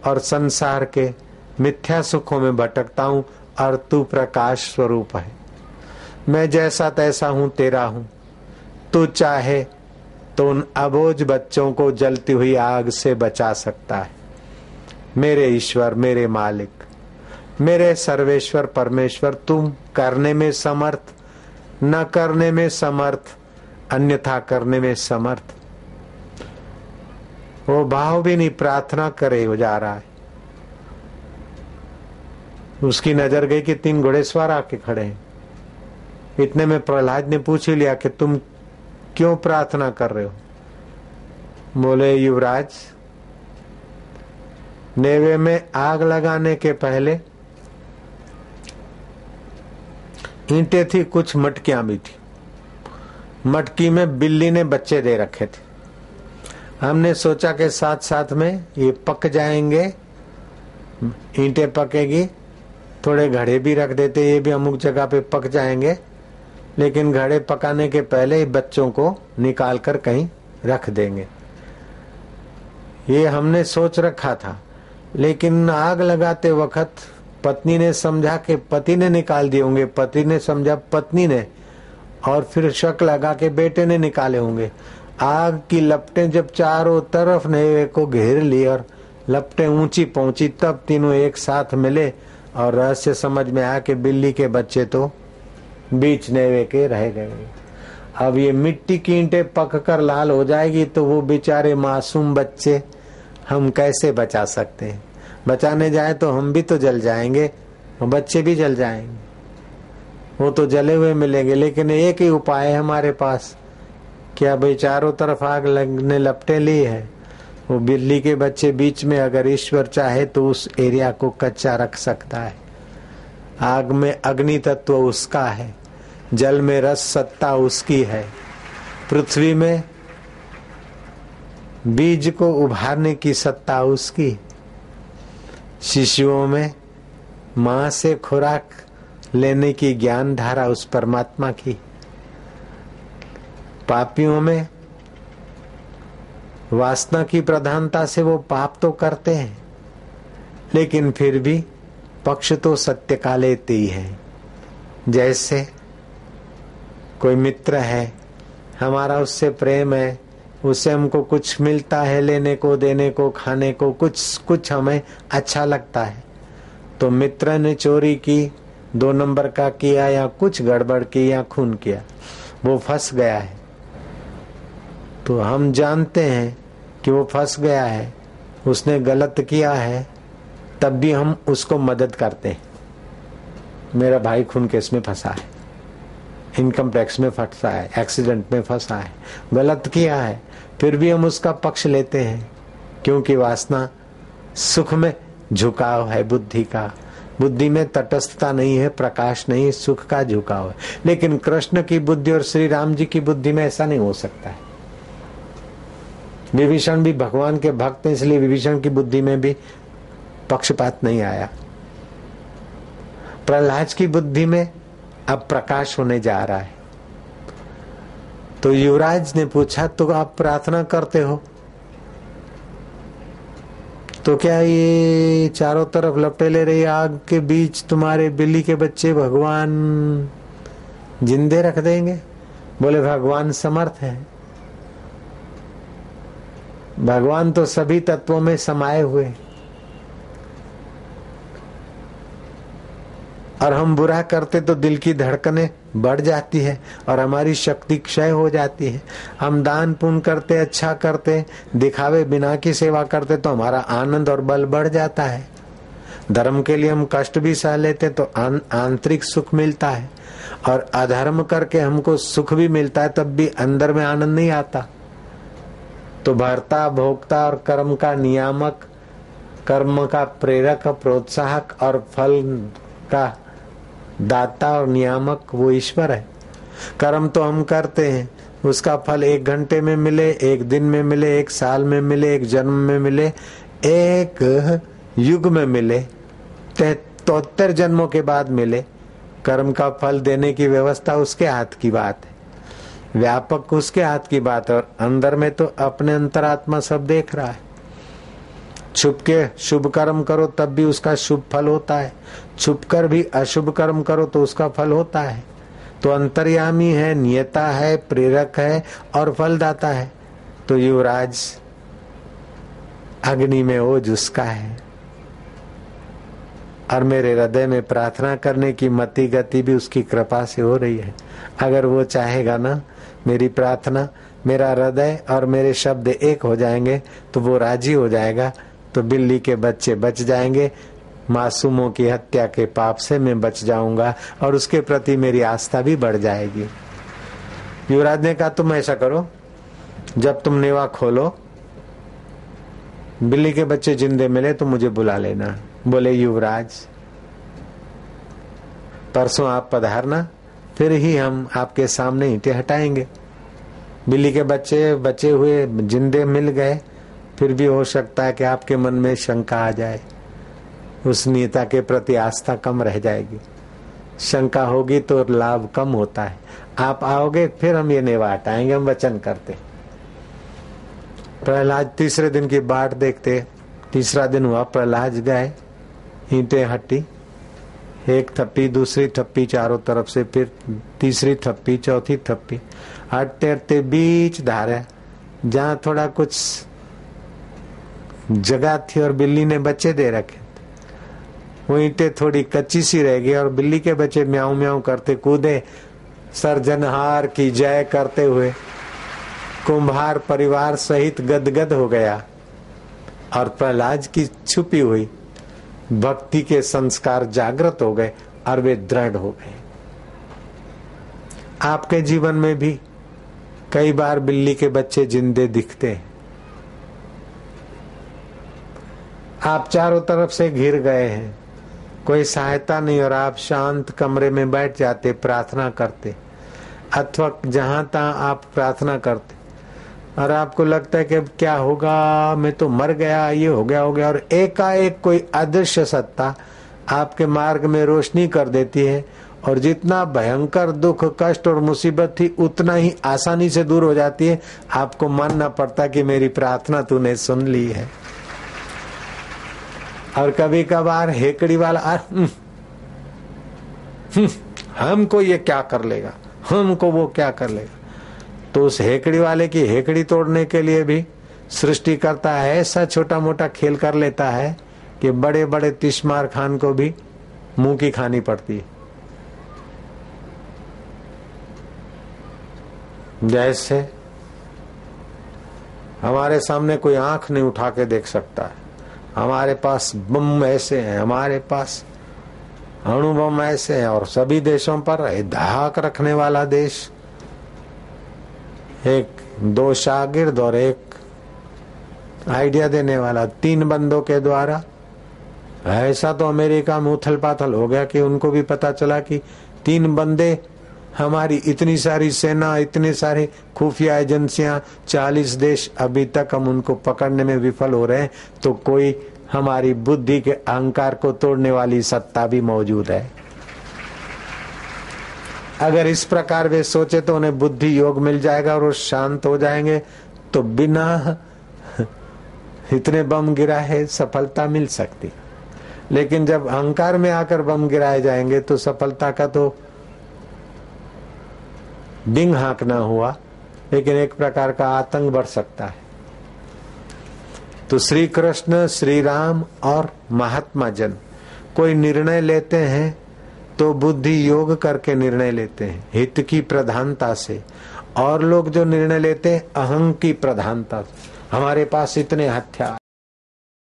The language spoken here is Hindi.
और संसार के मिथ्या सुखों में भटकता हूँ और तू प्रकाश स्वरूप है। मैं जैसा तैसा हूँ, तेरा हूँ। तू चाहे तो उन अबोझ बच्चों को जलती हुई आग से बचा सकता है। मेरे ईश्वर, मेरे मालिक, मेरे सर्वेश्वर परमेश्वर, तुम करने में समर्थ, न करने में समर्थ, अन्यथा करने में समर्थ। वो भाव भी नहीं, प्रार्थना करे हो जा रहा है। उसकी नजर गई कि 3 घोड़ेसवार आके खड़े हैं। इतने में प्रहलाद ने पूछ ही लिया कि तुम क्यों प्रार्थना कर रहे हो? बोले, युवराज, नेवे में आग लगाने के पहले ईंटें थी, कुछ मटकियां भी थी। मटकी में बिल्ली ने बच्चे दे रखे थे। हमने सोचा कि साथ साथ में ये पक जाएंगे, ईंटें पकेगी, थोड़े घड़े भी रख देते, ये भी अमुक जगह पे पक जाएंगे। लेकिन घड़े पकाने के पहले बच्चों को निकाल कर कहीं रख देंगे, ये हमने सोच रखा था। लेकिन आग लगाते वक्त पत्नी ने समझा कि पति ने निकाल दिए होंगे, पति ने समझा पत्नी ने, और फिर शक लगा कि बेटे ने निकाले होंगे। आग की लपटें जब चारों तरफ नेवे को घेर ली और लपटें ऊंची पहुंची, तब तीनों एक साथ मिले और रहस्य समझ में आया कि बिल्ली के बच्चे तो बीच नेवे के रह गए। अब ये मिट्टी की ईंटें पककर लाल हो जाएगी तो वो बेचारे मासूम बच्चे हम कैसे बचा सकते हैं? बचाने जाए तो हम भी तो जल जाएंगे, बच्चे भी जल जाएंगे, वो तो जले हुए मिलेंगे। लेकिन एक ही उपाय है हमारे पास, क्या भाई, चारों तरफ आग लगने लपटे ली है, वो बिल्ली के बच्चे बीच में, अगर ईश्वर चाहे तो उस एरिया को कच्चा रख सकता है। आग में अग्नि तत्व उसका है, जल में रस सत्ता उसकी है, पृथ्वी में बीज को उभारने की सत्ता उसकी, शिशुओं में मां से खुराक लेने की ज्ञान धारा उस परमात्मा की, पापियों में वासना की प्रधानता से वो पाप तो करते हैं, लेकिन फिर भी पक्ष तो सत्य का लेते ही है। जैसे कोई मित्र है, हमारा उससे प्रेम है, उससे हमको कुछ मिलता है, लेने को, देने को, खाने को, कुछ हमें अच्छा लगता है, तो मित्र ने चोरी की, 2 नंबर का किया या कुछ गड़बड़ की या खून किया, वो फंस गया है, तो हम जानते हैं कि वो फंस गया है, उसने गलत किया है, तब भी हम उसको मदद करते हैं। मेरा भाई खून केस में फंसा है, इनकम टैक्स में फंसा है, एक्सीडेंट में फंसा है, गलत किया है, फिर भी हम उसका पक्ष लेते हैं, क्योंकि वासना सुख में झुकाव है बुद्धि का। बुद्धि में तटस्थता नहीं है, प्रकाश नहीं, सुख का झुकाव है। लेकिन कृष्ण की बुद्धि और श्री राम जी की बुद्धि में ऐसा नहीं हो सकता है। विभीषण भी भगवान के भक्त हैं, इसलिए विभीषण की बुद्धि में भी पक्षपात नहीं आया। प्रहलाद की बुद्धि में अब प्रकाश होने जा रहा है। तो युवराज ने पूछा, तो आप प्रार्थना करते हो तो क्या ये चारों तरफ लपटे ले रही आग के बीच तुम्हारे बिल्ली के बच्चे भगवान जिंदे रख देंगे? बोले, भगवान समर्थ है, भगवान तो सभी तत्वों में समाये हुए, और हम बुरा करते तो दिल की धड़कनें बढ़ जाती है और हमारी शक्ति क्षय हो जाती है। हम दान पुण्य करते, अच्छा करते, दिखावे बिना की सेवा करते तो हमारा आनंद और बल बढ़ जाता है। धर्म के लिए हम कष्ट भी सह लेते तो आंतरिक सुख मिलता है, और अधर्म करके हमको सुख भी मिलता है, तब भी अंदर में आनंद नहीं आता। तो भर्ता, भोक्ता और कर्म का नियामक, कर्म का प्रेरक, प्रोत्साहक और फल का दाता और नियामक वो ईश्वर है। कर्म तो हम करते हैं, उसका फल 1 घंटे में मिले, 1 दिन में मिले, 1 साल में मिले, 1 जन्म में मिले, 1 युग में मिले, 73 जन्मों के बाद मिले, कर्म का फल देने की व्यवस्था उसके हाथ की बात है, व्यापक उसके हाथ की बात है, और अंदर में तो अपने अंतरात्मा सब देख रहा है। छुप के शुभ कर्म करो तब भी उसका शुभ फल होता है, छुप कर भी अशुभ कर्म करो तो उसका फल होता है। तो अंतर्यामी है, नियता है, प्रेरक है और फलदाता है। तो युवराज अग्नि में ओज उसका है। और मेरे हृदय में प्रार्थना करने की मति गति भी उसकी कृपा से हो रही है। अगर वो चाहेगा ना, मेरी प्रार्थना, मेरा हृदय और मेरे शब्द एक हो जाएंगे तो वो राजी हो जाएगा, तो बिल्ली के बच्चे बच जाएंगे, मासूमों की हत्या के पाप से मैं बच जाऊंगा और उसके प्रति मेरी आस्था भी बढ़ जाएगी। युवराज ने कहा तुम ऐसा करो, जब तुम नेवा खोलो, बिल्ली के बच्चे जिंदे मिले तो मुझे बुला लेना। बोले युवराज परसों आप पधारना, फिर ही हम आपके सामने ईंटें हटाएंगे। बिल्ली के बच्चे बचे हुए जिंदे मिल गए, फिर भी हो सकता है कि आपके मन में शंका आ जाए, उस नेता के प्रति आस्था कम रह जाएगी। शंका होगी तो लाभ कम होता है। आप आओगे फिर हम ये नेवा हटाएंगे, हम वचन करते। प्रहलाद तीसरे दिन की बाट देखते, तीसरा दिन हुआ, प्रहलाद गए, ईंटें हटी, एक थप्पी, दूसरी थप्पी चारों तरफ से, फिर तीसरी थप्पी, चौथी थप्पी, हटते हटते बीच धारा जहां थोड़ा कुछ जगह थी और बिल्ली ने बच्चे दे रखे, वो ईंटें थोड़ी कच्ची सी रह गई और बिल्ली के बच्चे म्याऊं म्याऊं करते कूदे, सर्जनहार की जय करते हुए कुंभार परिवार सहित गदगद हो गया। और प्रहलाद की छुपी हुई भक्ति के संस्कार जागृत हो गए और वे दृढ़ हो गए। आपके जीवन में भी कई बार बिल्ली के बच्चे जिंदे दिखते हैं। आप चारों तरफ से घिर गए हैं, कोई सहायता नहीं, और आप शांत कमरे में बैठ जाते, प्रार्थना करते, अथवा जहां तहां आप प्रार्थना करते, और आपको लगता है कि अब क्या होगा, मैं तो मर गया, ये हो गया, और एकाएक कोई अदृश्य सत्ता आपके मार्ग में रोशनी कर देती है, और जितना भयंकर दुख, कष्ट और मुसीबत थी उतना ही आसानी से दूर हो जाती है। आपको मानना पड़ता कि मेरी प्रार्थना तूने सुन ली है। और कभी कभार हेकड़ी वाला हमको ये क्या कर लेगा, हमको वो क्या कर लेगा, तो उस हेकड़ी वाले की हेकड़ी तोड़ने के लिए भी सृष्टि करता है, ऐसा छोटा मोटा खेल कर लेता है कि बड़े बड़े तिश्मार खान को भी मुंह की खानी पड़ती है। जैसे हमारे सामने कोई आंख नहीं उठा के देख सकता है, हमारे पास बम ऐसे हैं, हमारे पास अणु बम ऐसे हैं, और सभी देशों पर धाक रखने वाला देश, एक दो शागिर्द और एक आइडिया देने वाला, 3 बंदों के द्वारा। ऐसा तो अमेरिका में उथल पाथल हो गया कि उनको भी पता चला कि 3 बंदे, हमारी इतनी सारी सेना, इतने सारे खुफिया एजेंसियां, 40 देश, अभी तक हम उनको पकड़ने में विफल हो रहे हैं, तो कोई हमारी बुद्धि के अहंकार को तोड़ने वाली सत्ता भी मौजूद है। अगर इस प्रकार वे सोचे तो उन्हें बुद्धि योग मिल जाएगा और वो शांत हो जाएंगे, तो बिना इतने बम गिराए सफलता मिल सकती। लेकिन जब अहंकार में आकर बम गिराए जाएंगे तो सफलता का तो डिंग हाँकना हुआ, लेकिन एक प्रकार का आतंक बढ़ सकता है। तो श्री कृष्ण, श्री राम और महात्मा जन कोई निर्णय लेते हैं तो बुद्धि योग करके निर्णय लेते हैं, हित की प्रधानता से, और लोग जो निर्णय लेते हैं अहं की प्रधानता। हमारे पास इतने हथियार,